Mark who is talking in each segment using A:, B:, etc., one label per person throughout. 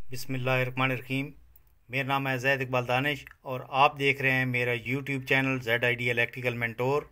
A: बिस्मिल्लाहिर्रहमानिर्रहीम। मेरा नाम है ज़ैद इकबाल दानिश और आप देख रहे हैं मेरा YouTube channel ZID electrical mentor.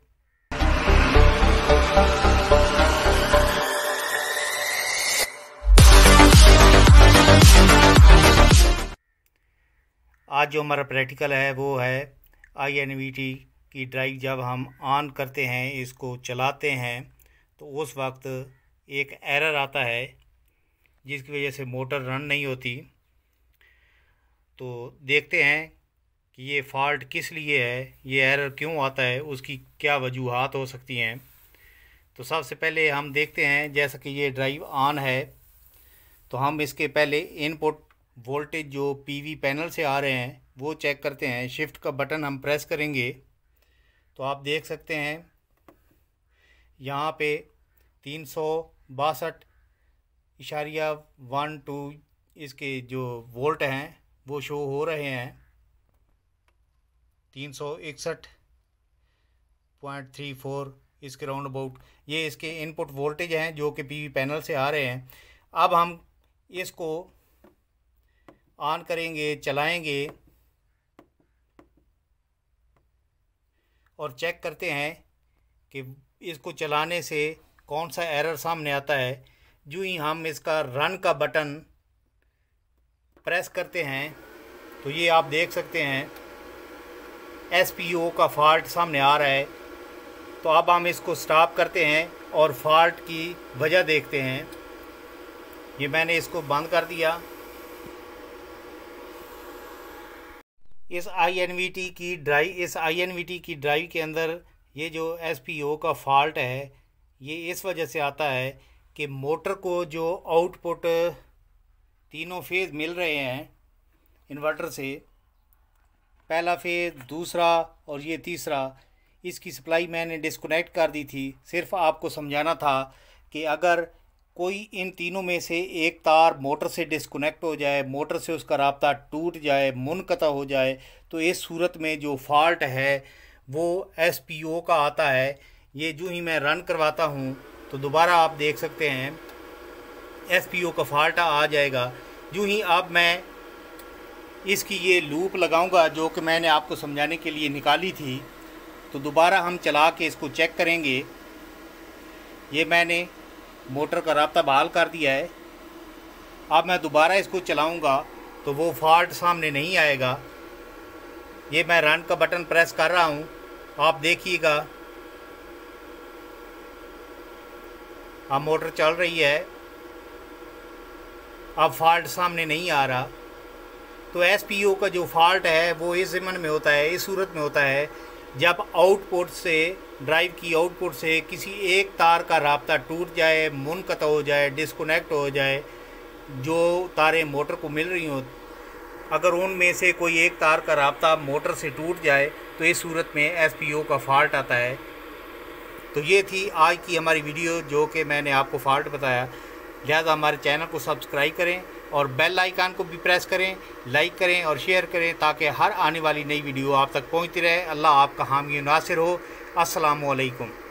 A: आज जो हमारा प्रैक्टिकल है वो है INVT की ड्राइव। जब हम ऑन करते हैं, इसको चलाते हैं, तो उस वक्त एक एरर आता है जिसकी वजह से मोटर रन नहीं होती। तो देखते हैं कि ये फ़ॉल्ट किस लिए है, ये एरर क्यों आता है, उसकी क्या वजूहात हो सकती हैं। तो सबसे पहले हम देखते हैं, जैसा कि ये ड्राइव ऑन है तो हम इसके पहले इनपुट वोल्टेज जो PV पैनल से आ रहे हैं वो चेक करते हैं। शिफ्ट का बटन हम प्रेस करेंगे तो आप देख सकते हैं यहाँ पे 362.12 इसके जो वोल्ट हैं वो शो हो रहे हैं। 361.34 इसके राउंड अबाउट ये इसके इनपुट वोल्टेज हैं जो कि PV पैनल से आ रहे हैं। अब हम इसको ऑन करेंगे, चलाएंगे और चेक करते हैं कि इसको चलाने से कौन सा एरर सामने आता है। जो ही हम इसका रन का बटन प्रेस करते हैं तो ये आप देख सकते हैं SPO का फॉल्ट सामने आ रहा है। तो अब हम इसको स्टॉप करते हैं और फॉल्ट की वजह देखते हैं। ये मैंने इसको बंद कर दिया। इस INVT की ड्राइव के अंदर ये जो SPO का फॉल्ट है ये इस वजह से आता है कि मोटर को जो आउटपुट तीनों फेज़ मिल रहे हैं इन्वर्टर से, पहला फेज़, दूसरा और ये तीसरा, इसकी सप्लाई मैंने डिस्कनेक्ट कर दी थी। सिर्फ आपको समझाना था कि अगर कोई इन तीनों में से एक तार मोटर से डिस्कनेक्ट हो जाए, मोटर से उसका राब्ता टूट जाए, मुनक़ता हो जाए, तो इस सूरत में जो फॉल्ट है वो SPO का आता है। ये जो ही मैं रन करवाता हूँ तो दोबारा आप देख सकते हैं SPO का फॉल्ट आ जाएगा। जो ही अब मैं इसकी ये लूप लगाऊंगा जो कि मैंने आपको समझाने के लिए निकाली थी, तो दोबारा हम चला के इसको चेक करेंगे। ये मैंने मोटर का राब्ता बहाल कर दिया है। अब मैं दोबारा इसको चलाऊंगा तो वो फॉल्ट सामने नहीं आएगा। ये मैं रन का बटन प्रेस कर रहा हूँ, आप देखिएगा अब मोटर चल रही है, अब फॉल्ट सामने नहीं आ रहा। तो SPO का जो फॉल्ट है वो इस ज़मन में होता है, इस सूरत में होता है जब आउटपुट से, ड्राइव की आउटपुट से किसी एक तार का राब्ता टूट जाए, मुनक़ता हो जाए, डिस्कनेक्ट हो जाए। जो तारें मोटर को मिल रही हों, अगर उनमें से कोई एक तार का राब्ता मोटर से टूट जाए तो इस सूरत में SPO का फॉल्ट आता है। तो ये थी आज की हमारी वीडियो जो कि मैंने आपको फॉल्ट बताया। लिहाजा हमारे चैनल को सब्सक्राइब करें और बेल आइकन को भी प्रेस करें, लाइक करें और शेयर करें ताकि हर आने वाली नई वीडियो आप तक पहुंचती रहे। अल्लाह आपका हामी नासिर हो। अस्सलामु अलैकुम।